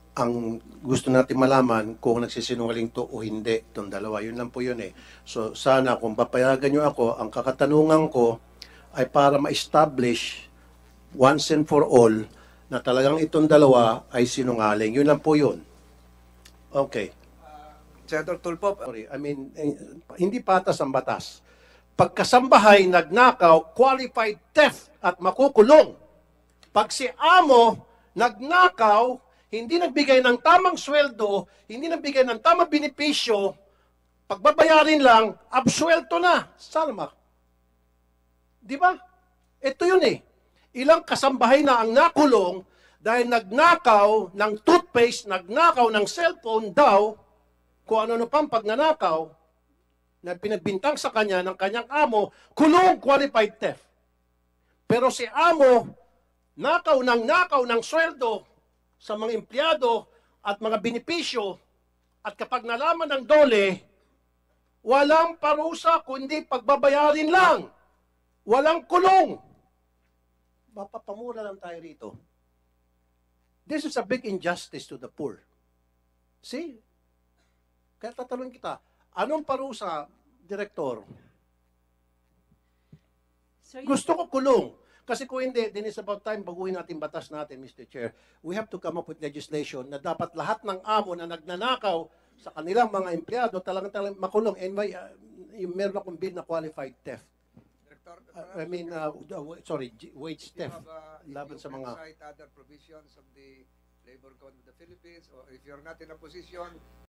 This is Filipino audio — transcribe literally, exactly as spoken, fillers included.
ang gusto natin malaman kung nagsisinungaling to o hindi, itong dalawa. Yun lang po yun eh. So sana kung papayagan nyo ako, ang kakatanungan ko ay para ma-establish once and for all na talagang itong dalawa ay sinungaling. Yun lang po yun. Okay. Senator Tulfo, Sorry, I mean, eh, hindi patas ang batas. Pagkasambahay, nagnakaw, qualified theft at makukulong. Pag si amo nagnakaw, hindi nagbigay ng tamang sweldo, hindi nagbigay ng tamang benepisyo, pagbabayarin lang, absuelto na. Salma. Di ba? Ito yun eh. Ilang kasambahay na ang nakulong dahil nagnakaw ng toothpaste, nagnakaw ng cellphone daw, kung ano-ano pang pagnanakaw, na pinagbintang sa kanya ng kanyang amo, kulong qualified theft. Pero si amo, nakaw ng nakaw ng sweldo sa mga empleyado at mga benepisyo, at kapag nalaman ng dole, walang parusa kundi pagbabayarin lang. Walang kulong. Mapapamura lang tayo rito. This is a big injustice to the poor. See? Kaya tatanungin kita, anong parusa, Direktor? Sir, Gusto ko kulong. Kasi kung hindi, then it's about time baguhin natin batas natin, Mister Chair. We have to come up with legislation na dapat lahat ng amo na nagnanakaw sa kanilang mga empleyado talagang talagang makulong. And may, uh, yung meron akong bill na qualified theft. Director, Uh, I mean, uh, uh, sorry, g- wage you theft. have, uh, if Laban you sa can mga... cite other provisions of the Labor Code of the Philippines, or if you're not in a position